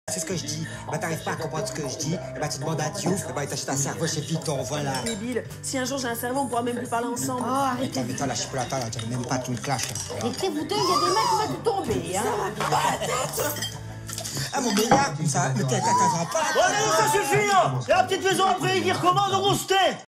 C'est ce que je dis. Bah t'arrives pas à comprendre ce que je dis. Bah tu demandes à Diouf, bah il t'achète un cerveau chez Vuitton, voilà. Débile, si un jour j'ai un cerveau, on pourra même plus parler ensemble. Oh, arrêtez. Mais toi la chipolata, là, j'aime même pas tout le clash. Arrêtez-vous deux, il y a des mecs qui vont vous tomber, hein. Ah mon meilleur, ça, mais t'as pas. Allez, ça suffit, là. Et la petite maison après, il recommence au roustet.